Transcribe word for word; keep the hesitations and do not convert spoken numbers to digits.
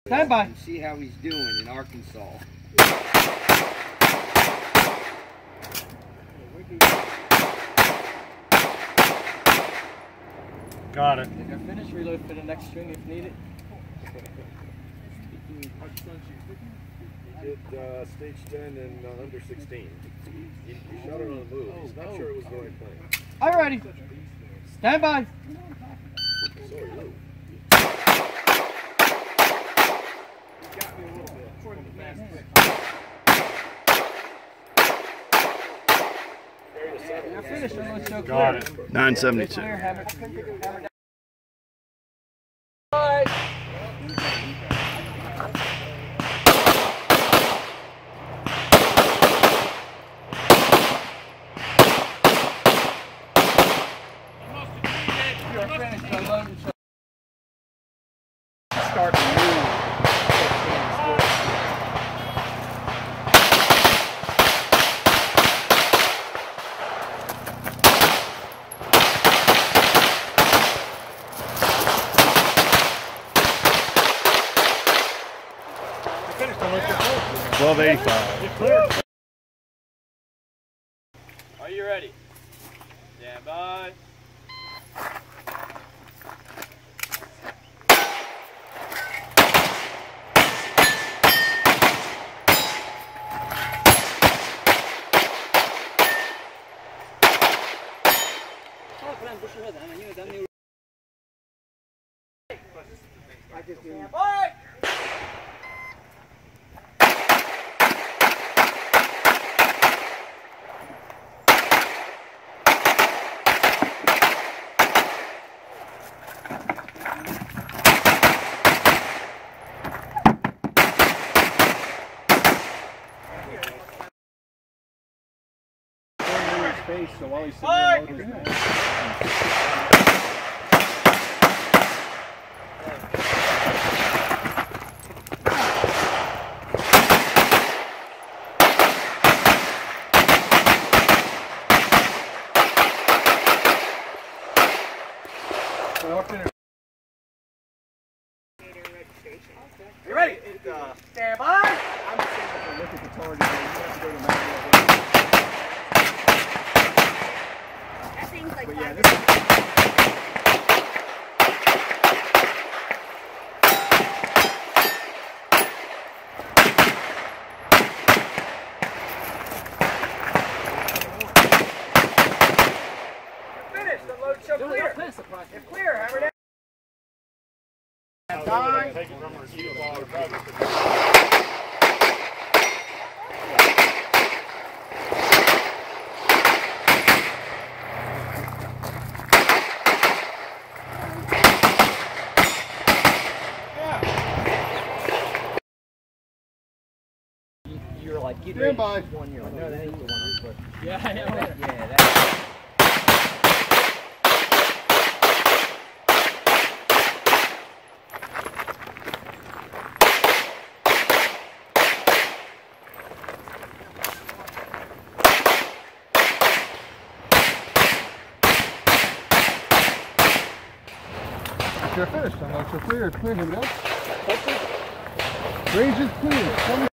Stand by. And see how he's doing in Arkansas. Got it. If you're finished, reload for the next string if needed. He did uh, stage ten and uh, under sixteen. He, he shot it on the move. He's not sure it was the right thing. All righty. Stand by. So are you. He got me a little bit. According to fast quick. You're finished. Reload so clear. Got it. nine seventy-two. Clear, hammer, hammer down. You're finished. Reload and Start to move. twelve eighty-five. Are you ready? Stand by. stand by. Face, so while he's sitting there, load his gun. You ready? Uh, stand by. I'm just saying to look at the target. You have to go to manual. That thing's like But yeah, five this is Finished. The load show clear. If clear, hammer down. Take it from receiver ball or grab it. You're like, get stand by. one. You're like, no, that ain't the one I'm supposed to. Yeah, I know. Yeah, that. You're finished. I'm not so clear. Clear him now. Range is clear.